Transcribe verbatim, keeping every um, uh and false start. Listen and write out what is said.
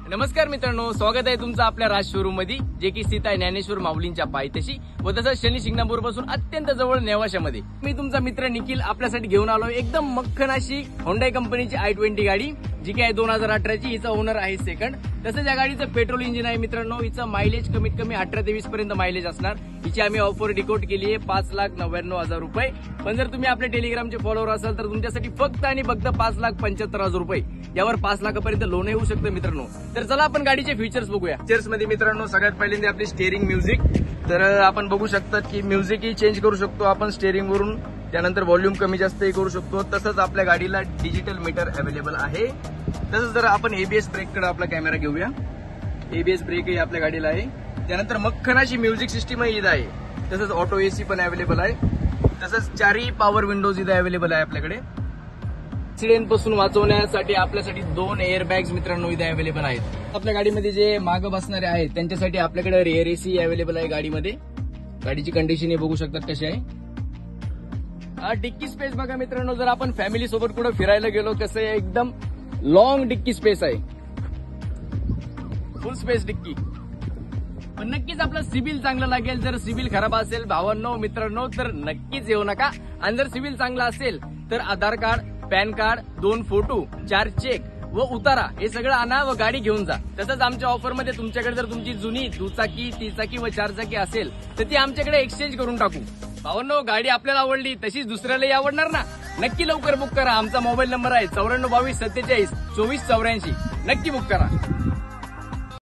नमस्कार मित्रांनो, स्वागत आहे तुमचं आपल्या राज शोरूम मध्ये, जे की स्थित आहे ज्ञानेश्वर माऊलींच्या पायथ्याशी व तसंच शनी शिंगणापूर पासून अत्यंत जवळ नेवाशामध्ये. मी तुमचा मित्र निखिल आपल्यासाठी घेऊन आलो एकदम मक्खन अशी होंडा कंपनीची आय ट्वेंटी गाडी, जी की आहे दोन हजार अठराची. हिचा ओनर आहे सेकंड. तसंच या गाडीचं पेट्रोल इंजिन आहे मित्रांनो. हिचं मायलेज कमीत कमी अठरा ते वीस पर्यंत मायलेज असणार. हिची आम्ही ऑफर डिकोट केली आहे पाच लाख नव्याण्णव हजार रुपये. पण जर तुम्ही आपल्या टेलिग्रामचे फॉलोअर असाल तर तुमच्यासाठी फक्त आणि फक्त पाच लाख पंच्याहत्तर हजार रुपये, यावर पाच लाखापर्यंत लोन होऊ शकतं मित्रांनो. तर चला आपण गाडीचे फीचर्स बघूया. फीचर्स मध्ये मित्रांनो सगळ्यात पहिल्यांदा आपली स्टेअरिंग म्युझिक. तर आपण बघू शकतात की म्युझिक ही चेंज करू शकतो आपण स्टेअरिंग वरून. त्यानंतर व्हॉल्यूम कमी जास्तही करू शकतो. तसंच आपल्या गाडीला डिजिटल मीटर अवेलेबल आहे. तसंच जर आपण एबीएस ब्रेक कडे आपला कॅमेरा घेऊया, एबीएस ब्रेकही आपल्या गाडीला आहे. त्यानंतर मक्खनाची म्युझिक सिस्टीम इथं आहे. तसंच ऑटो एसी पण अवेलेबल आहे. तसंच चारही पॉवर विंडोज इथं अवेलेबल आहे आपल्याकडे. ऍक्सिडेंट पासून वाचवण्यासाठी आपल्यासाठी दोन एअर बॅग्स मित्रांनो इथे अवेलेबल आहेत. आपल्या गाडीमध्ये जे मागं बसणारे आहेत त्यांच्यासाठी आपल्याकडे रिअर एसी अवेलेबल आहे गाडीमध्ये. गाडीची कंडिशन हे बघू शकतात कशी आहे. डिक्की स्पेस बघा मित्रांनो, जर आपण फॅमिली सोबत कुठे फिरायला गेलो कसं आहे, एकदम लॉंग डिक्की स्पेस आहे, फुल स्पेस डिक्की. पण नक्कीच आपलं सिबिल चांगलं लागेल. जर सिबिल खराब असेल भावांनो मित्रांनो तर नक्कीच येऊ नका. आणि जर सिबिल चांगला असेल तर आधार कार्ड, पॅन कार्ड, दोन फोटो, चार चेक व उतारा हे सगळं आणा व गाडी घेऊन जा. तसंच आमच्या ऑफर मध्ये तुमच्याकडे जर तुमची जुनी दुचाकी, तिचाकी व चारचाकी असेल तर ती आमच्याकडे एक्सचेंज करून टाकू. भावांनो, गाडी आपल्याला आवडली तशीच दुसऱ्यालाही आवडणार ना. नक्की लवकर बुक करा. आमचा मोबाईल नंबर आहे चौऱ्याण्णव बावीस सत्तेचाळीस चोवीस चौऱ्याऐंशी. नक्की बुक करा.